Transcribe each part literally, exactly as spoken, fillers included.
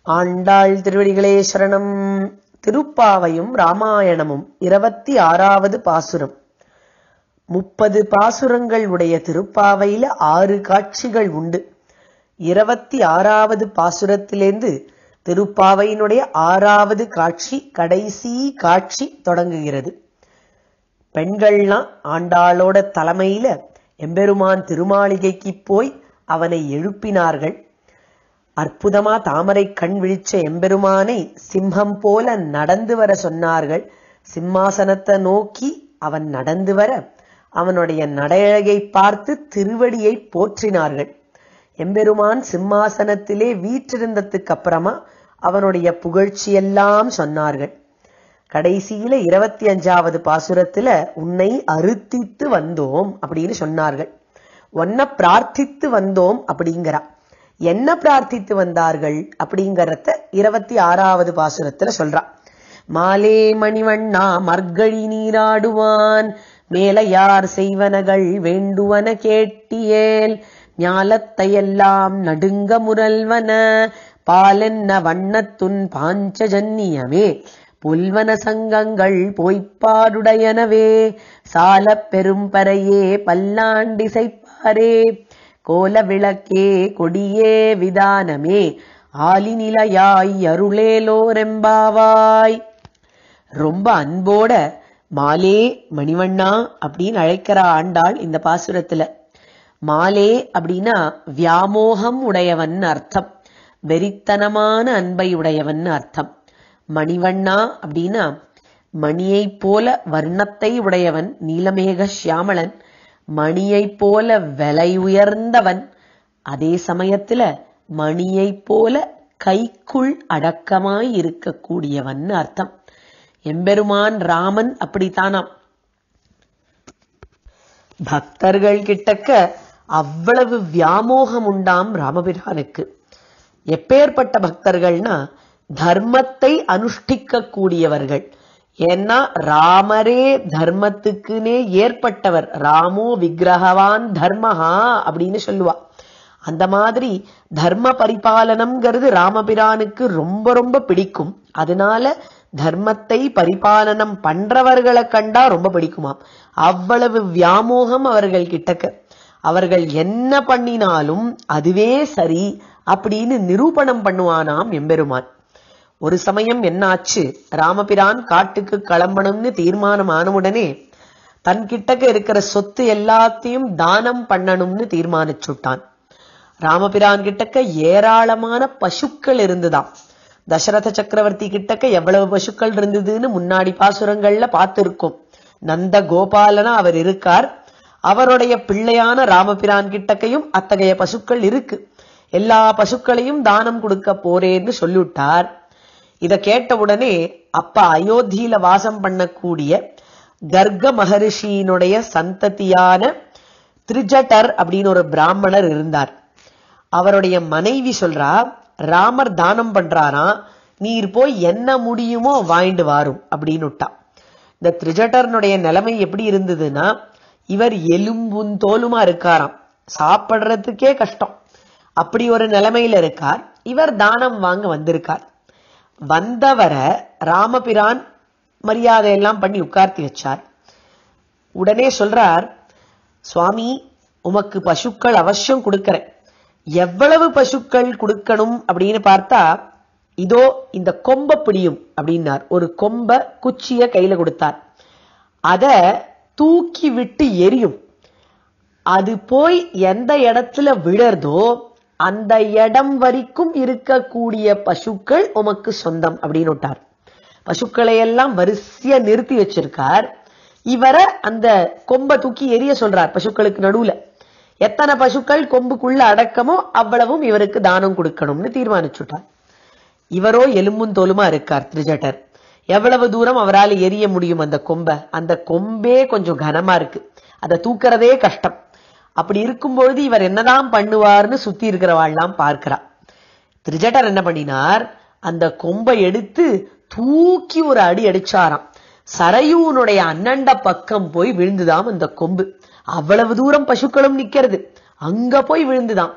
ஆண்டாள் திருவடிகளே சரணம். திருப்பாவையும் ராமாயணமும் இருபத்தி ஆறாவது பாசுரம். முப்பது பாசுரங்கள் உடைய திருப்பாவையில ஆறு காட்சிகள் உண்டு. இருபத்தி ஆறாவது பாசுரத்திலிருந்து திருப்பாவையினுடைய ஆறாவது காட்சி கடைசி காட்சி தொடங்குகிறது. பெண்கள்லாம் ஆண்டாளோட தலைமையில எம்பெருமான் திருமாளிகைக்கு போய் அவனை எழுப்பினார்கள். அற்புதமா தாமரை கண் விழிச்ச எம்பெருமானை சிம்மம் போல நடந்து வர சொன்னார்கள். சிம்மாசனத்தை நோக்கி அவன் நடந்து வர அவனுடைய நடையழகை பார்த்து திருவடியை போற்றினார்கள். எம்பெருமான் சிம்மாசனத்திலே வீற்றிருந்ததுக்கு அப்புறமா அவனுடைய புகழ்ச்சியெல்லாம் சொன்னார்கள். கடைசியில இருபத்தி அஞ்சாவது பாசுரத்துல உன்னை அறுத்தித்து வந்தோம் அப்படின்னு சொன்னார்கள். உன்னை பிரார்த்தித்து வந்தோம் அப்படிங்கிறா. என்ன பிரார்த்தித்து வந்தார்கள் அப்படிங்கறத இருபத்தி ஆறாவது பாசுரத்துல சொல்றா. மாலே மணிவண்ணா மர்கழி நீராடுவான் மேலையார் செய்வனகள் வேண்டுவன கேட்டியேல் ஞாலத்தையெல்லாம் நடுங்க முரல்வன பாலென்ன வண்ணத்துன் பாஞ்சஜன்னியமே புல்வன சங்கங்கள் பொய்ப்பாடுடையனவே சால பெரும்பறையே பல்லாண்டிசைப்பாரே கோல விளக்கே கொடியே விதானமே ஆலிநிலையாய் அருளேலோரெம்பாவாய். ரொம்ப அன்போட மாலே மணிவண்ணா அப்படின்னு அழைக்கிற ஆண்டாள் இந்த பாசுரத்துல. மாலே அப்படின்னா வியாமோகம் உடையவன் அர்த்தம், வெறித்தனமான அன்பை உடையவன் அர்த்தம். மணிவண்ணா அப்படின்னா மணியை போல வர்ணத்தை உடையவன், நீலமேக சியாமளன், மணியை போல விலை உயர்ந்தவன், அதே சமயத்துல மணியை போல கைக்குள் அடக்கமாய் இருக்கக்கூடியவன் அர்த்தம். எம்பெருமான் ராமன் அப்படித்தானாம். பக்தர்கள் கிட்டக்க அவ்வளவு வியாமோகம் உண்டாம் ராமபிரானுக்கு. எப்பேற்பட்ட பக்தர்கள்னா தர்மத்தை அனுஷ்டிக்க கூடியவர்கள். ஏன்னா ராமரே தர்மத்துக்குனே ஏற்பட்டவர். ராமோ விக்கிரகவான் தர்மஹா அப்படின்னு சொல்லுவா. அந்த மாதிரி தர்ம பரிபாலனம்ங்கிறது ராமபிரானுக்கு ரொம்ப ரொம்ப பிடிக்கும். அதனால தர்மத்தை பரிபாலனம் பண்றவர்களை கண்டா ரொம்ப பிடிக்குமாம். அவ்வளவு வியாமோகம் அவர்கள் கிட்டக்க. அவர்கள் என்ன பண்ணினாலும் அதுவே சரி அப்படின்னு நிரூபணம் பண்ணுவானாம் எம்பெருமான். ஒரு சமயம் என்னாச்சு, ராமபிரான் காட்டுக்கு கிளம்பணும்னு தீர்மானம் ஆனவுடனே தன் கிட்டக்க இருக்கிற சொத்து எல்லாத்தையும் தானம் பண்ணணும்னு தீர்மானிச்சுட்டான். ராமபிரான் கிட்டக்க ஏராளமான பசுக்கள் இருந்துதான். தசரத சக்கரவர்த்தி கிட்டக்க எவ்வளவு பசுக்கள் இருந்ததுன்னு முன்னாடி பாசுரங்கள்ல பார்த்திருக்கோம். நந்த கோபாலனா அவர் இருக்கார். அவருடைய பிள்ளையான ராமபிரான் கிட்டக்கையும் அத்தகைய பசுக்கள் இருக்கு. எல்லா பசுக்களையும் தானம் கொடுக்க போறேன்னு சொல்லிவிட்டார். இத கேட்டவுடனே அப்ப அயோத்தியில வாசம் பண்ணக்கூடிய கர்க மகரிஷியினுடைய சந்ததியான திரிஜட்டர் அப்படின்னு ஒரு பிராமணர் இருந்தார். அவருடைய மனைவி சொல்றா, ராமர் தானம் பண்றாரா, நீர் போய் என்ன முடியுமோ வாங்கிட்டு வாரும் அப்படின்னு விட்டா. இந்த திரிஜட்டர்னுடைய நிலைமை எப்படி இருந்ததுன்னா, இவர் எலும்பும் தோலுமா இருக்காராம், சாப்பிடுறதுக்கே கஷ்டம். அப்படி ஒரு நிலைமையில இருக்கார். இவர் தானம் வாங்க வந்திருக்கார். வந்தவரை ராமபிரான் மரியாதையெல்லாம் பண்ணி உட்கார்த்தி வச்சார். உடனே சொல்றார், சுவாமி உமக்கு பசுக்கள் அவசியம் கொடுக்கறேன். எவ்வளவு பசுக்கள் கொடுக்கணும் அப்படின்னு பார்த்தா, இதோ இந்த கொம்ப பிடியும் அப்படின்னார். ஒரு கொம்ப குச்சிய கையில கொடுத்தார். அத தூக்கி விட்டு எரியும். அது போய் எந்த இடத்துல விழறதோ அந்த இடம் வரைக்கும் இருக்கக்கூடிய பசுக்கள் உமக்கு சொந்தம் அப்படின்னு விட்டார். பசுக்களை எல்லாம் வரிசையா நிறுத்தி வச்சிருக்கார். இவரை அந்த கொம்ப தூக்கி எரிய சொல்றார். பசுக்களுக்கு நடுவுல எத்தனை பசுக்கள் கொம்புக்குள்ள அடக்கமோ அவ்வளவும் இவருக்கு தானம் கொடுக்கணும்னு தீர்மானிச்சுட்டார். இவரோ எலும்பும் தோலுமா இருக்கார் திரிஜட்டர். எவ்வளவு தூரம் அவரால் எரிய முடியும் அந்த கொம்ப? அந்த கொம்பே கொஞ்சம் கனமா இருக்கு, அதை தூக்கிறதே கஷ்டம். அப்படி இருக்கும்பொழுது இவர் என்னதான் பண்ணுவார்னு சுத்தி இருக்கிறவாள்லாம் பார்க்கிறா. திரிஜட்டர் என்ன பண்ணினார், அந்த கொம்பை எடுத்து தூக்கி ஒரு அடி அடிச்சாராம். சரையூனுடைய அண்ணண்ட பக்கம் போய் விழுந்துதாம் அந்த கொம்பு. அவ்வளவு தூரம் பசுக்களும் நிக்கிறது, அங்க போய் விழுந்துதாம்.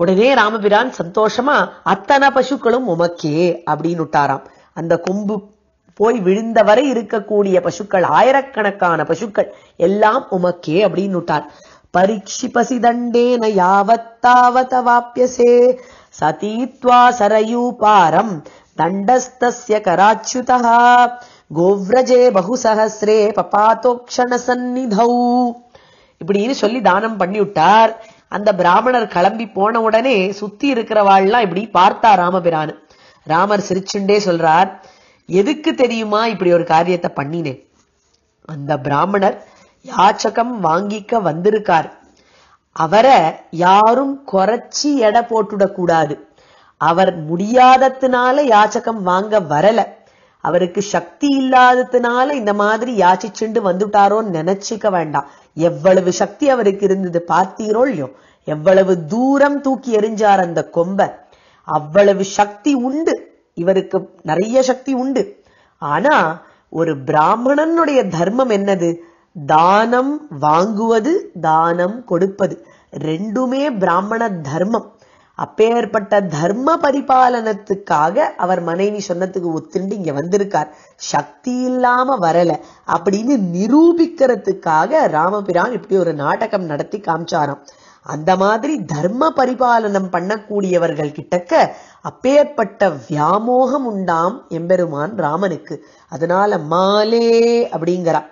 உடனே ராமபிரான் சந்தோஷமா அத்தனை பசுக்களும் உமக்கே அப்படின்னு விட்டாராம். அந்த கொம்பு போய் விழுந்த வரை இருக்கக்கூடிய பசுக்கள், ஆயிரக்கணக்கான பசுக்கள் எல்லாம் உமக்கே அப்படின்னு விட்டார். பரீட்சிபசி தண்டேன யாவத்தாவத வாப்யசே சதீத்வா சரயூபாரம் தண்டஸ்தஸ்ய கராச்சுதா கோவ்ரஜே பகுசஹஸ்ரே பபாதோக்ஷண சந்நிதௌ இப்படின்னு சொல்லி தானம் பண்ணி விட்டார். அந்த பிராமணர் கிளம்பி போன உடனே சுத்தி இருக்கிறவாள்லாம் இப்படி பார்த்தா ராமபிரான். ராமர் சிரிச்சுண்டே சொல்றார், எதுக்கு தெரியுமா இப்படி ஒரு காரியத்தை பண்ணினேன்? அந்த பிராமணர் யாச்சகம் வாங்கிக்க வந்திருக்கார். அவரை யாரும் குறைச்சி எடை போட்டுட கூடாது. அவர் முடியாததுனால யாச்சகம் வாங்க வரல, அவருக்கு சக்தி இல்லாததுனால இந்த மாதிரி யாச்சிச்சுண்டு வந்துட்டாரோன்னு நினைச்சுக்க வேண்டாம். எவ்வளவு சக்தி அவருக்கு இருந்தது பார்த்தீரோ இல்லையோ, எவ்வளவு தூரம் தூக்கி எறிஞ்சார் அந்த கொம்ப. அவ்வளவு சக்தி உண்டு இவருக்கு, நிறைய சக்தி உண்டு. ஆனா ஒரு பிராமணனுடைய தர்மம் என்னது? தானம் வாங்குவது, தானம் கொடுப்பது, ரெண்டுமே பிராமண தர்மம். அப்பேற்பட்ட தர்ம பரிபாலனத்துக்காக அவர் மனைவி சொன்னதுக்கு ஒத்துண்டு இங்க வந்திருக்கார். சக்தி இல்லாம வரல அப்படின்னு நிரூபிக்கிறதுக்காக ராமபிரான் இப்படி ஒரு நாடகம் நடத்தி காமிச்சாராம். அந்த மாதிரி தர்ம பரிபாலனம் பண்ணக்கூடியவர்கள் கிட்டக்க அப்பேற்பட்ட வியாமோகம் உண்டாம் எம்பெருமான் ராமனுக்கு. அதனால மாலே அப்படிங்கிறா,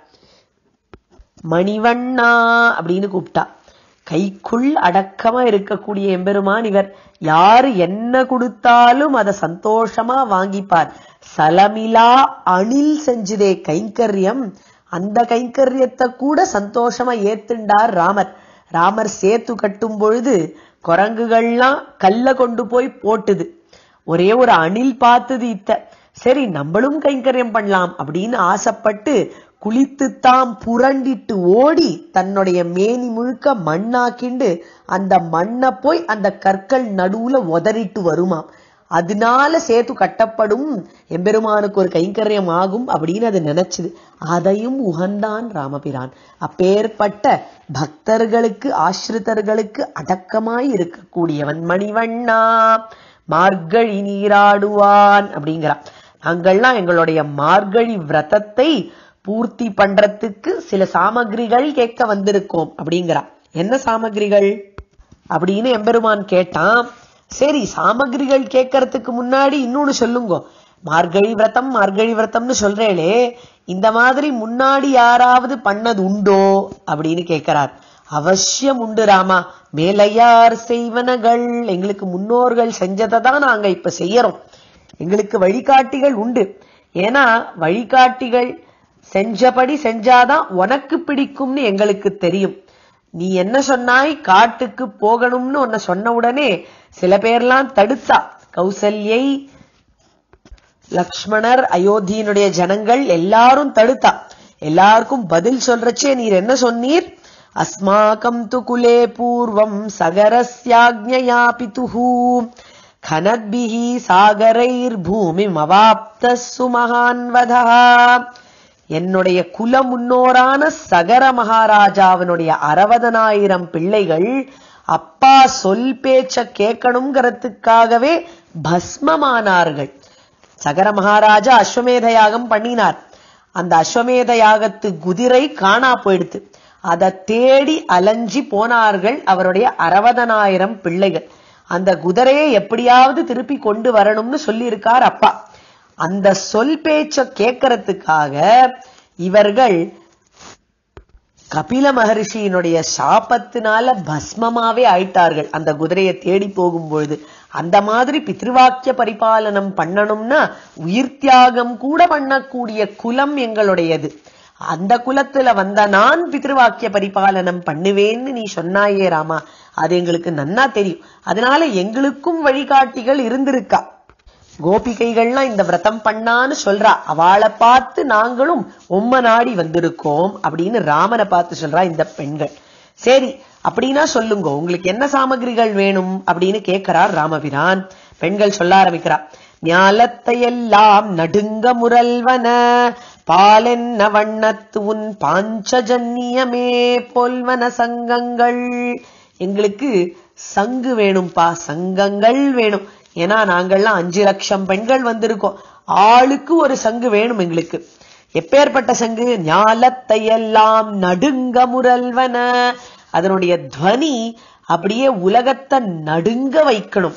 மணிவண்ணா அப்படின்னு கூப்பிட்டா. கைக்குள் அடக்கமா இருக்கக்கூடிய எம்பெருமான் இவர். யாரு என்ன கொடுத்தாலும் அதை சந்தோஷமா வாங்கிப்பார். சலமிலா அணில் செஞ்சதே கைங்கரியம், அந்த கைங்கரியத்தை கூட சந்தோஷமா ஏத்துண்டார் ராமர். ராமர் சேத்து கட்டும் பொழுது குரங்குகள்லாம் கல்ல கொண்டு போய் போட்டுது. ஒரே ஒரு அணில் பார்த்தது இத்த, சரி நம்மளும் கைங்கரியம் பண்ணலாம் அப்படின்னு ஆசைப்பட்டு குளித்துத்தாம் புரண்டிட்டு ஓடி தன்னுடைய மேனி முழுக்க மண்ணாக்கிண்டு அந்த மண்ணை போய் அந்த கற்கள் நடுவுல உதறிட்டு வருமாம். அதனால சேத்து கட்டப்படும், எம்பெருமானுக்கு ஒரு கைங்கரியம் ஆகும் அப்படின்னு அது நினைச்சுது. அதையும் உகந்தான் ராமபிரான். அப்பேற்பட்ட பக்தர்களுக்கு ஆசிரிதர்களுக்கு அடக்கமாய் இருக்கக்கூடியவன் மணிவண்ணா. மார்கழி நீராடுவான் அப்படிங்கிறான். நாங்கள்லாம் எங்களுடைய மார்கழி விரதத்தை பூர்த்தி பண்றதுக்கு சில சாமகிரிகள் கேட்க வந்திருக்கோம் அப்படிங்கிறா. என்ன சாமகிரிகள் அப்படின்னு எம்பெருமான் கேட்டான். சரி, சாமகிரிகள் கேட்கறதுக்கு முன்னாடி இன்னொன்னு சொல்லுங்க. மார்கழி விரதம் மார்கழி விரதம்னு சொல்றேளே, இந்த மாதிரி முன்னாடி யாராவது பண்ணது உண்டோ அப்படின்னு கேட்கிறார். அவசியம் உண்டு ராமா. மேலையார் செய்வனகள், எங்களுக்கு முன்னோர்கள் செஞ்சதை தான் நாங்க இப்ப செய்யறோம். எங்களுக்கு வழிகாட்டிகள் உண்டு. ஏன்னா வழிகாட்டிகள் செஞ்சபடி செஞ்சாதான் உனக்கு பிடிக்கும்னு எங்களுக்கு தெரியும். நீ என்ன சொன்னாய், காட்டுக்கு போகணும்னு உன்னை சொன்ன உடனே சில பேர்லாம் தடுத்தா. கௌசல்யை, லக்ஷ்மணர், அயோத்தியினுடைய ஜனங்கள் எல்லாரும் தடுத்தா. எல்லாருக்கும் பதில் சொல்றச்சே நீர் என்ன சொன்னீர்? அஸ்மாகம் து குலே பூர்வம் சகரஸ்யாக்ஞயா பிதுஹு கனத்பிஹி சாகரைர் பூமி மவாப்த சுமஹான்வதா. என்னுடைய குல முன்னோரான சகர மகாராஜாவினுடைய அறுபதனாயிரம் பிள்ளைகள் அப்பா சொல் பேச்ச கேட்கணுங்கிறதுக்காகவே பஸ்மமானார்கள். சகர மகாராஜா அஸ்வமேத யாகம் பண்ணினார். அந்த அஸ்வமேத யாகத்து குதிரை காணா போயிடுத்து. அதை தேடி அலைஞ்சி போனார்கள் அவருடைய அறுபதனாயிரம் பிள்ளைகள். அந்த குதிரையை எப்படியாவது திருப்பி கொண்டு வரணும்னு சொல்லி இருக்கார் அப்பா. அந்த சொல் பேச்ச கேட்கறதுக்காக இவர்கள் கபில மகரிஷியினுடைய சாபத்தினால பஸ்மமாவே ஆயிட்டார்கள் அந்த குதிரையை தேடி போகும்பொழுது. அந்த மாதிரி பித்ருவாக்கிய பரிபாலனம் பண்ணணும்னா உயிர் தியாகம் கூட பண்ணக்கூடிய குலம் எங்களுடையது. அந்த குலத்துல வந்த நான் பித்ருவாக்கிய பரிபாலனம் பண்ணுவேன்னு நீ சொன்னாயே ராமா, அது எங்களுக்கு நன்னா தெரியும். அதனால எங்களுக்கும் வழிகாட்டிகள் இருந்திருக்கா. கோபிகைகள்லாம் இந்த விரதம் பண்ணான்னு சொல்றா. அவளை பார்த்து நாங்களும் உம்ம நாடி வந்திருக்கோம் அப்படின்னு ராமனை பார்த்து சொல்றா இந்த பெண்கள். சரி, அப்படின்னா சொல்லுங்க, உங்களுக்கு என்ன சாமகிரிகள் வேணும் அப்படின்னு கேட்கிறார் ராமபிரான். பெண்கள் சொல்ல ஆரம்பிக்கிறா. ஞாலத்தையெல்லாம் நடுங்க முரல்வன பாலென்ன வண்ணத்து உன் பாஞ்சஜன்யமே போல்வன சங்கங்கள். எங்களுக்கு சங்கு வேணும்பா, சங்கங்கள் வேணும். ஏன்னா நாங்கள்லாம் அஞ்சு லட்சம் பெண்கள் வந்திருக்கோம், ஆளுக்கு ஒரு சங்கு வேணும் எங்களுக்கு. எப்பேற்பட்ட சங்கு? ஞாலத்தை எல்லாம் நடுங்க முரல்வன. அதனுடைய துவனி அப்படியே உலகத்தை நடுங்க வைக்கணும்.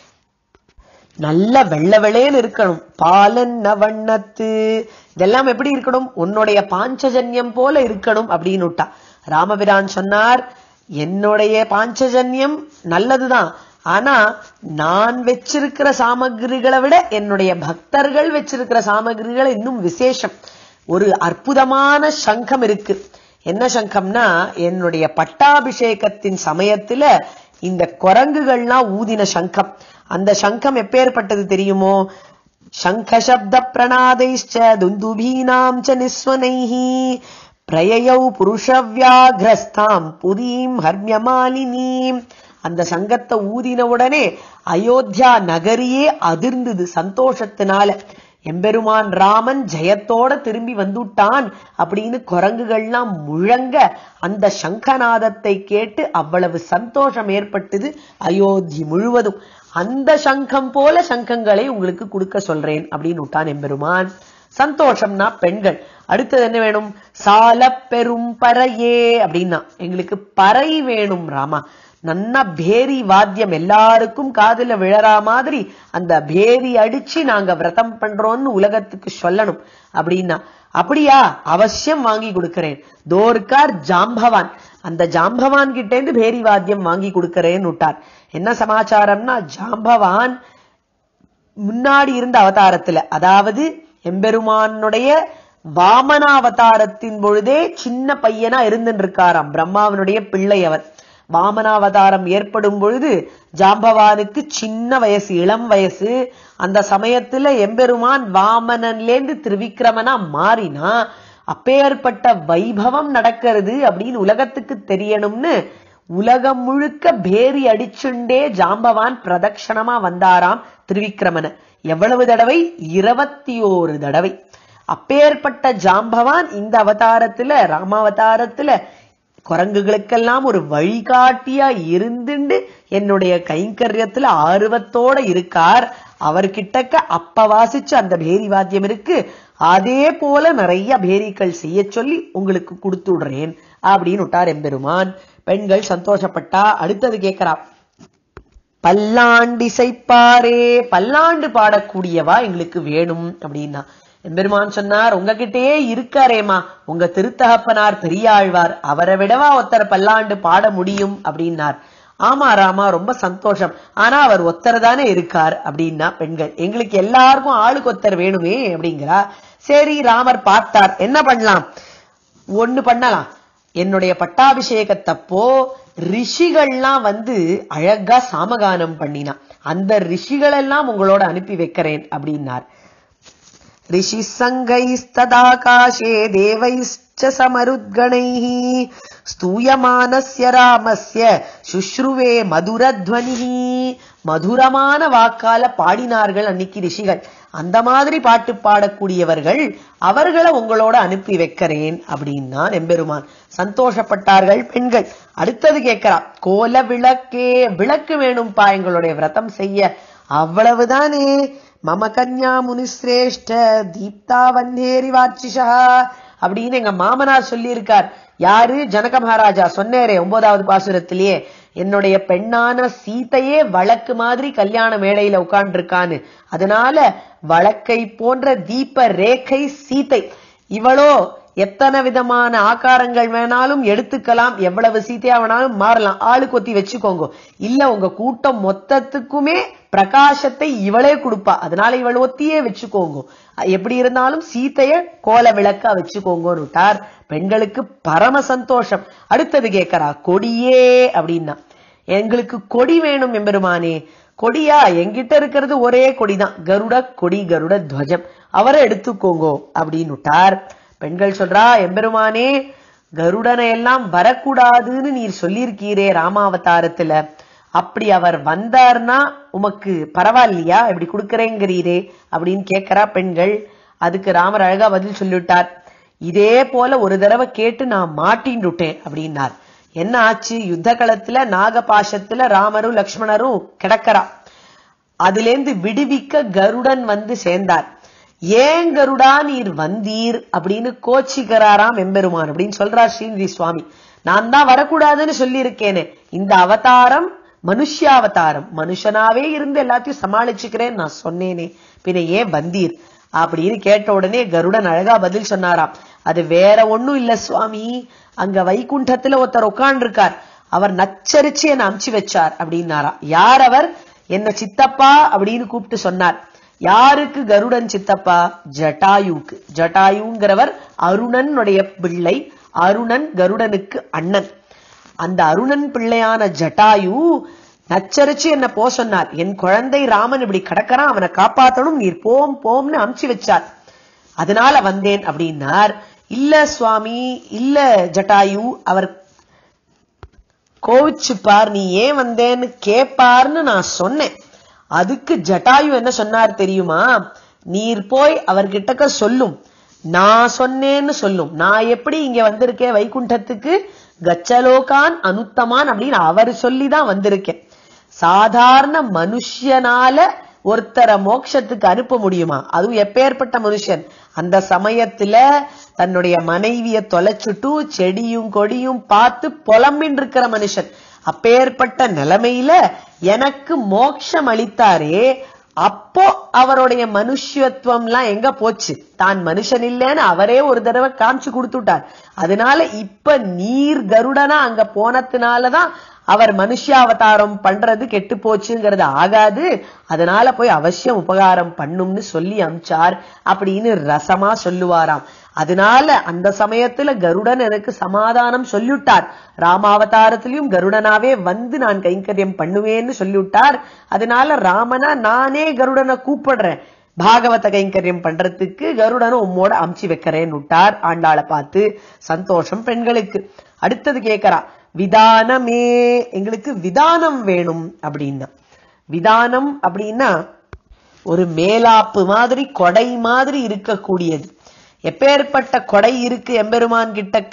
நல்ல வெள்ள வெளையன்னு இருக்கணும். பாலன்ன வண்ணத்து, இதெல்லாம் எப்படி இருக்கணும்? உன்னுடைய பாஞ்சஜன்யம் போல இருக்கணும் அப்படின்னு விட்டா. ராமபிரான் சொன்னார், என்னுடைய பாஞ்சஜன்யம் நல்லதுதான், ஆனா நான் வச்சிருக்கிற சாமகிரிகளை விட என்னுடைய பக்தர்கள் வச்சிருக்கிற சாமகிரிகளை இன்னும் விசேஷம். ஒரு அற்புதமான சங்கம் இருக்கு. என்ன சங்கம்னா, என்னுடைய பட்டாபிஷேகத்தின் சமயத்துல இந்த குரங்குகள்லாம் ஊதின சங்கம். அந்த சங்கம் எப்பேற்பட்டது தெரியுமோ? சங்க சப்த பிரணாதைச்ச துந்துபீனாம் ச நிஸ்வனைஹி பிரயயௌ புருஷவ்யாக்ரஸ்தாம் புரீம் ஹர்மியமாலினீம். அந்த சங்கத்தை ஊதின உடனே அயோத்தியா நகரியே அதிர்ந்தது சந்தோஷத்தினால. எம்பெருமான் ராமன் ஜெயத்தோட திரும்பி வந்துட்டான் அப்படின்னு குரங்குகள்லாம் முழங்க அந்த சங்கநாதத்தை கேட்டு அவ்வளவு சந்தோஷம் ஏற்பட்டது அயோத்தி முழுவதும். அந்த சங்கம் போல சங்கங்களை உங்களுக்கு கொடுக்க சொல்றேன் அப்படின்னு விட்டான் எம்பெருமான். சந்தோஷம்னா பெண்கள். அடுத்தது என்ன வேணும்? சால பெரும் பறையே அப்படின்னா எங்களுக்கு பறை வேணும் ராமா. நன்னா பேரி வாத்தியம் எல்லாருக்கும் காதுல விழறா மாதிரி அந்த பேரி அடிச்சு நாங்க விரதம் பண்றோம்னு உலகத்துக்கு சொல்லணும் அப்படின்னா. அப்படியா, அவசியம் வாங்கி கொடுக்கிறேன். தோர்கார் ஜாம்பவான், அந்த ஜாம்பவான் கிட்ட இருந்து பேரி வாத்தியம் வாங்கி கொடுக்கிறேன்னு விட்டார். என்ன சமாச்சாரம்னா, ஜாம்பவான் முன்னாடி இருந்த அவதாரத்துல, அதாவது எம்பெருமானுடைய வாமனாவதாரத்தின் பொழுதே சின்ன பையனா இருந்துட்டு இருக்காராம். பிரம்மாவனுடைய பிள்ளை அவர். வாமனாவதாரம் ஏற்படும் பொழுது ஜாம்பவானுக்கு சின்ன வயசு, இளம் வயசு. அந்த சமயத்துல எம்பெருமான் வாமனன்லேந்து திருவிக்கிரமனா மாறினா அப்பேற்பட்ட வைபவம் நடக்கிறது அப்படின்னு உலகத்துக்கு தெரியணும்னு உலகம் முழுக்க பேரி அடிச்சுண்டே ஜாம்பவான் பிரதட்சணமா வந்தாராம் திருவிக்கிரமன. எவ்வளவு தடவை? இருபத்தி ஓரு தடவை. அப்பேற்பட்ட ஜாம்பவான் இந்த அவதாரத்துல, ராமாவதாரத்துல குரங்குகளுக்கெல்லாம் ஒரு வழிகாட்டியா இருந்துண்டு என்னுடைய கைங்கரியத்துல ஆர்வத்தோட இருக்கார். அவர்கிட்டக்க அப்ப வாசிச்சு அந்த பேரி வாத்தியம் இருக்கு, அதே போல நிறைய பேரிகள் செய்ய சொல்லி உங்களுக்கு கொடுத்து விடுறேன் அப்படின்னு விட்டார் எம்பெருமான். பெண்கள் சந்தோஷப்பட்டா. அடுத்தது கேட்கிறா, பல்லாண்டிசைப்பாரே, பல்லாண்டு பாடக்கூடியவா எங்களுக்கு வேணும் அப்படின்னா. எம்பெருமான் சொன்னார், உங்ககிட்டயே இருக்காரேமா உங்க திருத்தகப்பனார் பெரியாழ்வார், அவரை விடவா ஒத்தர பல்லாண்டு பாட முடியும் அப்படின்னார். ஆமா ராமா, ரொம்ப சந்தோஷம், ஆனா அவர் ஒத்தர் தானே இருக்கார் அப்படின்னா. பெண்கள், எங்களுக்கு எல்லாருக்கும் ஆளுக்கு ஒத்தர் வேணுமே அப்படிங்கிறா. சரி, ராமர் பார்த்தார், என்ன பண்ணலாம்? ஒண்ணு பண்ணலாம். என்னுடைய பட்டாபிஷேகத்தப்போ ரிஷிகள்லாம் வந்து அழகா சாமகானம் பண்ணினா, அந்த ரிஷிகள் எல்லாம் உங்களோட அனுப்பி வைக்கிறேன் அப்படின்னார். ரிஷி சங்கைஸ்ததாகாசே தேவைஸ்ச சமருத்கணைஹி ஸ்தூயமானஸ்ய ராமஸ்ய சுஷ்ருவே மதுரத்வனிஹி. மதுரமான வாக்கால பாடினார்கள் அன்னைக்கு ரிஷிகள். அந்த மாதிரி பாட்டு பாடக்கூடியவர்கள், அவர்களை உங்களோட அனுப்பி வைக்கிறேன் அப்படின்னா எம்பெருமான். சந்தோஷப்பட்டார்கள் பெண்கள். அடுத்தது கேட்கிறா, கோல விளக்கே, விளக்கு வேணும்பா எங்களுடைய விரதம் செய்ய. அவ்வளவுதானே. மம கன்யா முனிஸ்ரேஷ்ட தீப்தா வன்னேரி வாட்சிஷா அப்படின்னு எங்க மாமனார் சொல்லி இருக்கார். யாரு? ஜனக மகாராஜா சொன்னேரே ஒன்பதாவது பாசுரத்திலேயே, என்னுடைய பெண்ணான சீதையே வழக்கு மாதிரி கல்யாண மேடையில உட்கார்ந்து இருக்கான்னு. அதனால வழக்கை போன்ற தீப ரேகை சீதை. இவளோ எத்தனை விதமான ஆகாரங்கள் வேணாலும் எடுத்துக்கலாம், எவ்வளவு சீதையா வேணாலும் மாறலாம், ஆளு கொத்தி வச்சுக்கோங்க. இல்ல உங்க கூட்டம் மொத்தத்துக்குமே பிரகாசத்தை இவளே கொடுப்பா, அதனால இவள் ஒத்தியே வச்சுக்கோங்க. எப்படி இருந்தாலும் சீதைய கோல விளக்கா வச்சுக்கோங்கன்னு விட்டார். பெண்களுக்கு பரம சந்தோஷம். அடுத்தது கேட்கறா, கொடியே அப்படின்னா. எங்களுக்கு கொடி வேணும் எம்பெருமானே. கொடியா? என்கிட்ட இருக்கிறது ஒரே கொடிதான், கருட கொடி, கருட துவஜம், அவரை எடுத்துக்கோங்கோ அப்படின்னு விட்டார். பெண்கள் சொல்றா, எம்பெருமானே கருடனை எல்லாம் வரக்கூடாதுன்னு நீர் சொல்லியிருக்கீரே ராமாவதாரத்துல, அப்படி அவர் வந்தார்னா உமக்கு பரவாயில்லையா, இப்படி கொடுக்கறேங்கிறீரே அப்படின்னு கேட்கிறா பெண்கள். அதுக்கு ராமர் அழகா பதில் சொல்லிவிட்டார், இதே போல ஒரு தடவை கேட்டு நான் மாட்டின்னுட்டேன் அப்படின்னார். என்ன ஆச்சு? யுத்த களத்துல நாகபாசத்துல ராமரும் லக்ஷ்மணரும் கிடக்கிறா. அதிலேந்து விடுவிக்க கருடன் வந்து சேர்ந்தார். ஏன் கருடா நீர் வந்தீர் அப்படின்னு கோச்சிக்கிறாராம் எம்பெருமான் அப்படின்னு சொல்றார் ஸ்ரீநிதி சுவாமி. நான் தான் வரக்கூடாதுன்னு சொல்லி இருக்கேனே, இந்த அவதாரம் மனுஷ்யாவதாரம், மனுஷனாவே இருந்து எல்லாத்தையும் சமாளிச்சுக்கிறேன் நான் சொன்னேனே, பின்ன ஏன் வந்தீர் அப்படின்னு கேட்ட உடனே கருடன் அழகா பதில் சொன்னாராம். அது வேற ஒண்ணும் இல்ல சுவாமி, அங்க வைகுண்டத்துல ஒருத்தர் உட்கார்ந்து இருக்கார், அவர் நச்சரிச்சு என்ன அமுச்சு வச்சார் அப்படின்னாரா. யார் அவர்? என்ன சித்தப்பா அப்படின்னு கூப்பிட்டு சொன்னார். யாருக்கு கருடன் சித்தப்பா? ஜட்டாயுக்கு. ஜட்டாயுங்கிறவர் அருணனுடைய பிள்ளை. அருணன் கருடனுக்கு அண்ணன். அந்த அருணன் பிள்ளையான ஜட்டாயு நச்சரிச்சு என்ன போ சொன்னார். என் குழந்தை ராமன் இப்படி கிடக்கிறான், அவனை காப்பாத்தணும், நீர் போம் போம்னு அமுச்சு வச்சார், அதனால வந்தேன் அப்படின்னார். இல்ல சுவாமி, இல்ல ஜட்டாயு, அவர் கோவிச்சுப்பார், நீ ஏன் வந்தேன்னு கேப்பார்னு நான் சொன்னேன். அதுக்கு ஜட்டாயு என்ன சொன்னார் தெரியுமா? நீர் போய் அவர்கிட்டக்க சொல்லும், நான் சொன்னேன்னு சொல்லும். நான் எப்படி இங்க வந்திருக்கேன் வைகுண்டத்துக்கு, கச்சலோகான் அனுத்தமான் அப்படின்னு அவர் சொல்லிதான் வந்திருக்கேன். சாதாரண மனுஷனால ஒருத்தரை மோட்சத்துக்கு அனுப்ப முடியுமா? அதுவும் எப்பேற்பட்ட மனுஷன்? அந்த சமயத்துல தன்னுடைய மனைவிய தொலைச்சுட்டு செடியும் கொடியும் பார்த்து புலம்பின் இருக்கிற மனுஷன். அப்பேற்பட்ட நிலைமையில எனக்கு மோட்சம் அளித்தாரே, அப்போ அவருடைய மனுஷத்துவம் எல்லாம் எங்க போச்சு? தான் மனுஷன் இல்லைன்னு அவரே ஒரு தடவை காமிச்சு கொடுத்துட்டார். அதனால இப்ப நீர் கருடனா அங்க போனதுனாலதான் அவர் மனுஷாவதாரம் பண்றது கெட்டு போச்சுங்கிறது ஆகாது, அதனால போய் அவசியம் உபகாரம் பண்ணும்னு சொல்லி அமிச்சார் அப்படின்னு ரசமா சொல்லுவாராம். அதனால அந்த சமயத்துல கருடன் எனக்கு சமாதானம் சொல்லிவிட்டார். ராமாவதாரத்திலையும் கருடனாவே வந்து நான் கைங்கரியம் பண்ணுவேன்னு சொல்லிவிட்டார். அதனால ராமனா நானே கருடனை கூப்பிடுறேன், பாகவத கைங்கரியம் பண்றதுக்கு கருடனும் உம்மோட அமுச்சு வைக்கிறேன்னு விட்டார். ஆண்டாளை பார்த்து சந்தோஷம் பெண்களுக்கு. அடுத்தது கேட்கிறா, விதானமே, எங்களுக்கு விதானம் வேணும் அப்படின்னா. விதானம் அப்படின்னா ஒரு மேலாப்பு மாதிரி, கொடை மாதிரி இருக்கக்கூடியது. எப்பேற்பட்ட கொடை இருக்கு எம்பெருமான் கிட்டக்க?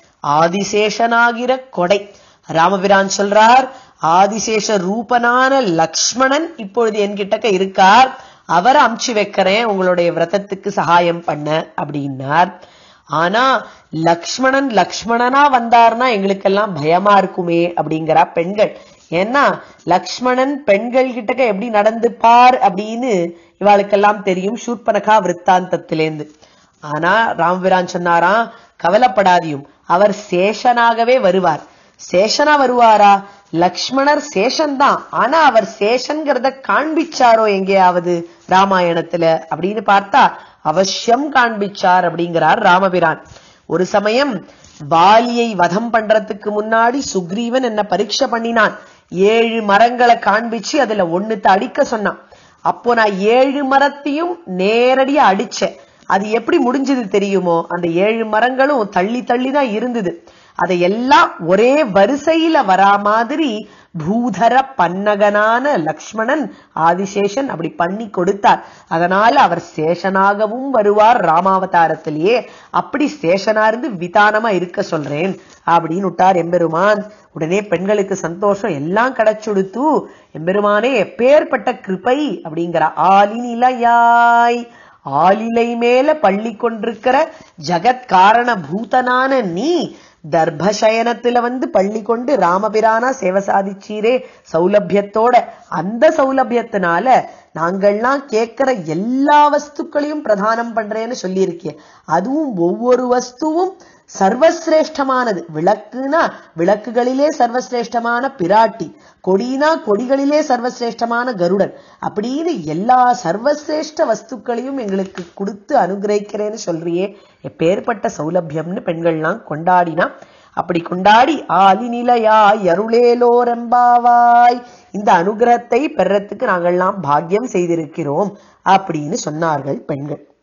ஆதிசேஷனாகிற கொடை. ராமபிரான் சொல்றார், ஆதிசேஷ ரூபனான லக்ஷ்மணன் இப்பொழுது என்கிட்டக்க இருக்கார், அவரை அமுச்சு வைக்கிறேன் உங்களுடைய விரதத்துக்கு சகாயம் பண்ண அப்படின்னார். ஆனா லக்ஷ்மணன் லக்ஷ்மணனா வந்தார்னா எங்களுக்கெல்லாம் பயமா இருக்குமே அப்படிங்கிறா பெண்கள். ஏன்னா லக்ஷ்மணன் பெண்கள் கிட்டக்க எப்படி நடந்துப்பார் அப்படின்னு இவாளுக்கெல்லாம் தெரியும் சூர்பனகா விற்த்தாந்தத்திலேந்து. ஆனா ராமபிரான் சொன்னாராம், கவலைப்படாதியும், அவர் சேஷனாகவே வருவார். சேஷனா வருவாரா? லக்ஷ்மணர் சேஷன்தான், ஆனா அவர் சேஷன்கிறத காண்பிச்சாரோ எங்கேயாவது ராமாயணத்துல அப்படின்னு பார்த்தா அவசியம் காண்பிச்சார் அப்படிங்கிறார் ராமபிரான். ஒரு சமயம் வாலியை வதம் பண்றதுக்கு முன்னாடி சுக்ரீவன் என்ன பரீட்சை பண்ணினான். ஏழு மரங்களை காண்பிச்சு அதுல ஒண்ணுத்த அடிக்க சொன்னான். அப்போ நான் ஏழு மரத்தையும் நேரடியா அடிச்சேன். அது எப்படி முடிஞ்சது தெரியுமோ? அந்த ஏழு மரங்களும் தள்ளி தள்ளி தான் இருந்தது. அதையெல்லாம் ஒரே வரிசையில வரா மாதிரி பூதர பன்னகனான லக்ஷ்மணன் ஆதிசேஷன் அப்படி பண்ணி கொடுத்தார். அதனால அவர் சேஷனாகவும் வருவார் ராமாவதாரத்திலேயே. அப்படி சேஷனா இருந்து விதானமா இருக்க சொல்றேன் அப்படின்னு விட்டார் எம்பெருமான். உடனே பெண்களுக்கு சந்தோஷம், எல்லாம் கிடைச்சுடுத்து. எம்பெருமானே எப்பேற்பட்ட கிருபை அப்படிங்கிற. ஆலிநிலையாய், ஆலிலை மேல பள்ளி கொண்டிருக்கிற ஜகத் காரண பூதனான நீ தர்பசயனத்துல வந்து பள்ளி கொண்டு ராமபிரானா சேவை சாதிச்சீரே சௌலபியத்தோட. அந்த சௌலபியத்தினால நாங்கள்லாம் கேட்கிற எல்லா வஸ்துக்களையும் பிரதானம் பண்றேன்னு சொல்லியிருக்கேன். அதுவும் ஒவ்வொரு வஸ்துவும் சர்வசிரேஷ்டமானது. விளக்குனா விளக்குகளிலே சர்வசிரேஷ்டமான பிராட்டி, கொடினா கொடிகளிலே சர்வசிரேஷ்டமான கருடன், அப்படின்னு எல்லா சர்வசிரேஷ்ட வஸ்துக்களையும் எங்களுக்கு கொடுத்து அனுகிரகிக்கிறேன்னு சொல்றியே, எப்பேற்பட்ட சௌலபியம்னு பெண்கள்லாம் கொண்டாடினா. அப்படி கொண்டாடி ஆலிநிலையாய் அருளேலோரெம்பாவாய், இந்த அனுகிரகத்தை பெறத்துக்கு நாங்கள்லாம் பாக்கியம் செய்திருக்கிறோம் அப்படின்னு சொன்னார்கள் பெண்கள்.